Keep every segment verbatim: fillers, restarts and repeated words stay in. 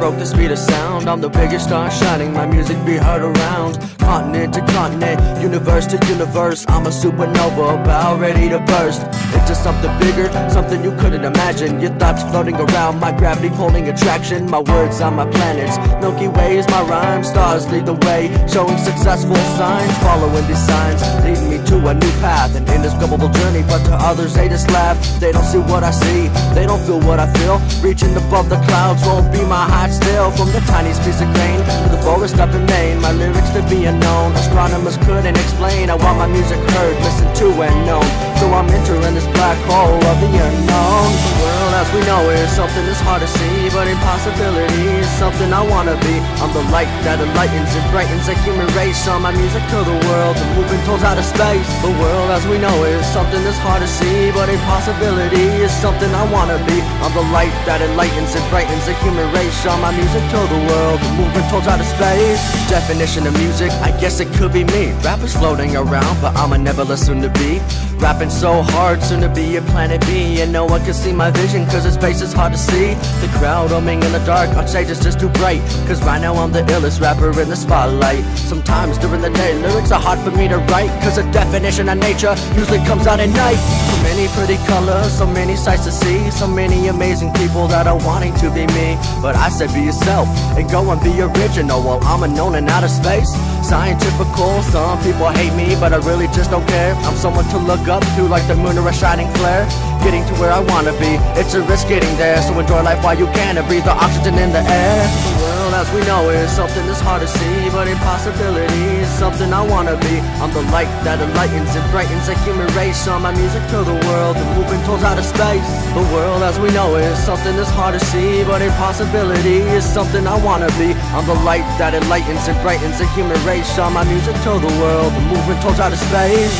broke the speed of sound. I'm the biggest star shining, my music be heard around continent to continent, universe to universe. I'm a supernova, about ready to burst into something bigger, something you couldn't imagine. Your thoughts floating around, my gravity pulling attraction. My words on my planets, Milky Way is my rhyme. Stars lead the way, showing successful signs. Following these signs, leading me to a new path, an indescribable journey. But to others they just laugh, they don't see what I see, they don't feel what I feel. Reaching above the clouds won't be my height still. From the tiniest piece of grain to the forest up in Maine, my lyrics to be unknown. Astronomers couldn't explain. I want my music heard, listened to and known. So I'm entering this black hole of the unknown. The world as we know it is something that's hard to see, but impossibility is something I wanna be. I'm the light that enlightens and brightens the human race. On my music to the world, and moving towards outer space. The world as we know it is something that's hard to see, but impossibility is something I wanna be. I'm the light that enlightens and brightens the human race. On my music to the world, and moving towards outer space. Definition of music, I guess it could be me. Rappers floating around, but I'm a nebulous soon to be. Rapping so hard, soon to be at Planet B. And no one can see my vision, cause its face is hard to see. The crowd humming in the dark, on stage is just too bright. Cause right now I'm the illest rapper in the spotlight. Sometimes during the day, lyrics are hard for me to write, cause the definition of nature usually comes out at night. So many pretty colors, so many sights to see. So many amazing people that are wanting to be me. But I said be yourself, and go and be original. Well, I'm unknown in outer space, scientifical. Some people hate me, but I really just don't care. I'm someone to look up to like the moon or a shining flare. Getting to where I wanna be, it's a risk getting there. So enjoy life while you can and breathe the oxygen in the air. The world as we know it is something that's hard to see, but impossibility is something I wanna be. I'm the light that enlightens and brightens the human race. On my music to the world, and moving towards outer space. The world as we know it is something that's hard to see, but impossibility is something I wanna be. I'm the light that enlightens and brightens the human race. On my music to the world, and moving towards outer space.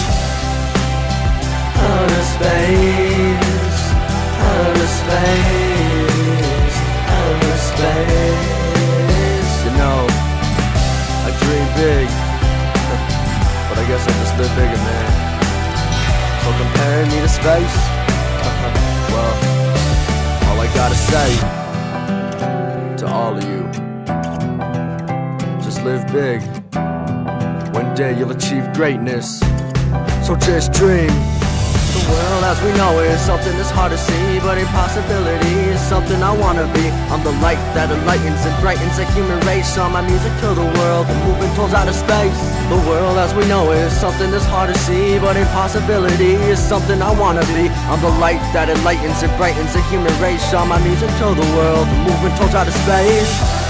Outer space, outer space, outer space. You know, I dream big, but I guess I just live bigger, man. So comparing me to space, well, all I gotta say to all of you, just live big. One day you'll achieve greatness, so just dream. The world as we know it is something that's hard to see, but impossibility is something I wanna be. I'm the light that enlightens and brightens the human race. On my music to the world, and moving towards outer space. The world as we know it is something that's hard to see, but impossibility is something I wanna be. I'm the light that enlightens and brightens the human race. On my music to the world, and moving towards outer space.